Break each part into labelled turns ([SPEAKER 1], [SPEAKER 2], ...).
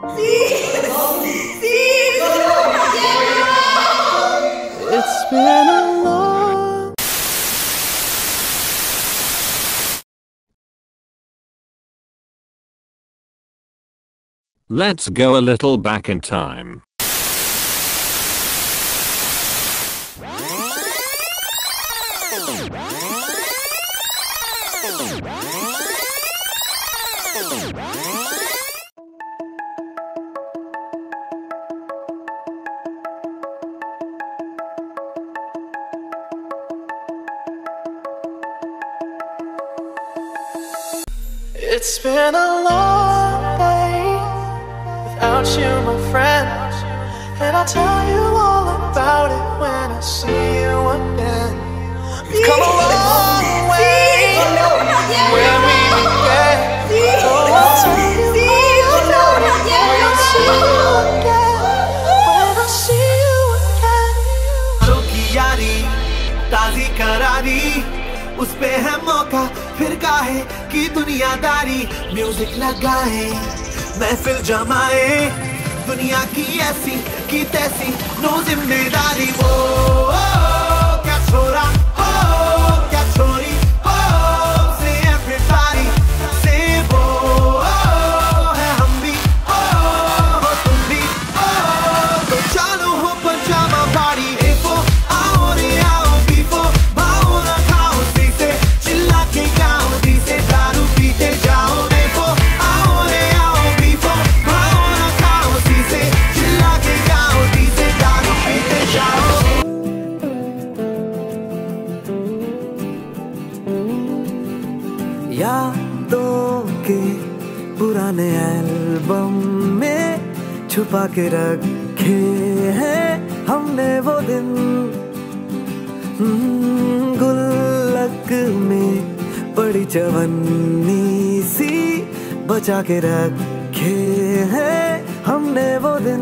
[SPEAKER 1] It's been a long...
[SPEAKER 2] Let's go a little back in time.
[SPEAKER 1] It's been a long day without you, my friend, and I'll tell you all about it when I see you again. We've come a long way where we began. Oh, I'll tell you all about it when I see you again. When I see you again.
[SPEAKER 3] तो की यारी ताज़ी करारी उस पे है मौका फिर काहे की दुनियादारी। म्यूजिक लगाए महफिल जमाए दुनिया की ऐसी की तैसी नो जिम्मेदारी। वो क्या छोरा हो क्या छोरी हो से एवरीबॉडी से वो है हम भी हो तुम भी हो तो चालू हो पजामा पार्टी। एफो आओ रे आओ बीफो भाओ ना खाओ सी से चिल्ला के गाओ दी से दारू पीते जाओ। एफो आओ रे आओ बीफो भाओ ना खाओ सी से चिल्ला के गाओ दी से दारू पीते जाओ। यादों के पुराने एल्बम में छुपा के रखे हैं हमने वो दिन। गुल्लक में पड़ी चवन्नी सी बचा के रखे हैं हमने वो दिन।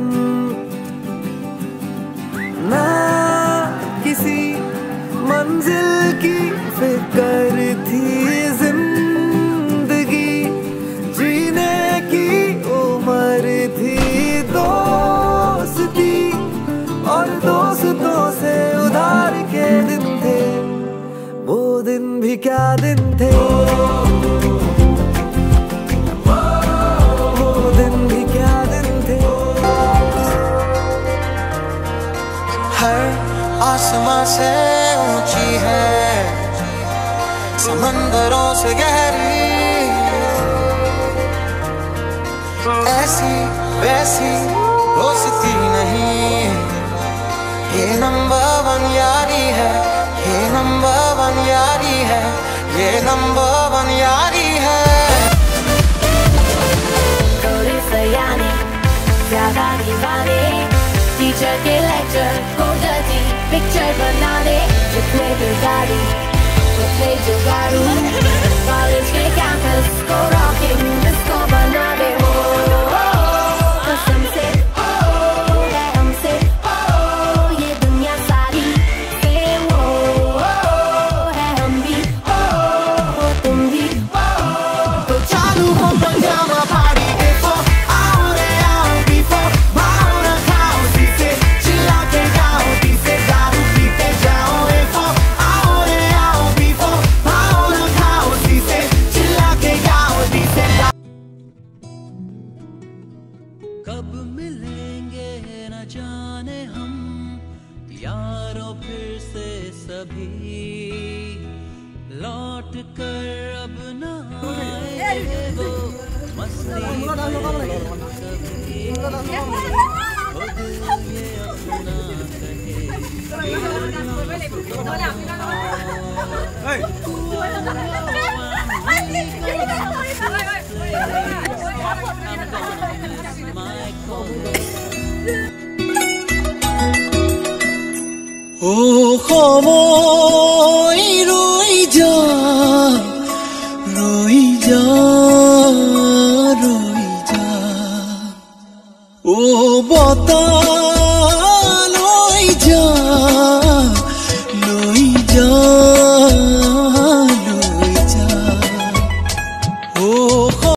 [SPEAKER 3] ना किसी मंजिल की फिक्र थी जिंदगी जीने की उम्र थी। दोस्ती और दोस्तों से उधार के दिन थे वो दिन भी क्या दिन थे। वो दिन भी क्या दिन थे।
[SPEAKER 1] हर आसमां से ऊंची है समंदरों से गहरी ऐसी वैसी दोस्ती नहीं। ये नंबर वन यारी है ये नंबर वन यारी है ये नंबर वन यारी है।
[SPEAKER 4] थोड़ी सयाने ज्यादा दीवाने टीचर के लेक्चर को जल्दी पिक्चर बनाने जितने बिगाड़ी उतने जुगाड़ू कॉलेज के कैंपस को रॉकिंग डिस्को बना दे। वो कसम से है हमसे ये दुनिया सारी से वो है हम भी तुम भी
[SPEAKER 3] तो चालू हो पजामा पार्टी। एफो आओ रे आओ बीफो भाओ ना खाओ सी से चिल्ला के गाओ दी से दारू पीते जाओ। एफो आओ रे आओ बीफो भाओ ना खाओ सी से चिल्ला के गाओ दी से।
[SPEAKER 5] कब मिलेंगे न जाने हम यारों फिर से सभी लौट कर अब न आएंगे वो मस्ती में कभी खुद ये अपना
[SPEAKER 6] ও সময় রই যা রই যা রই যা ও বতা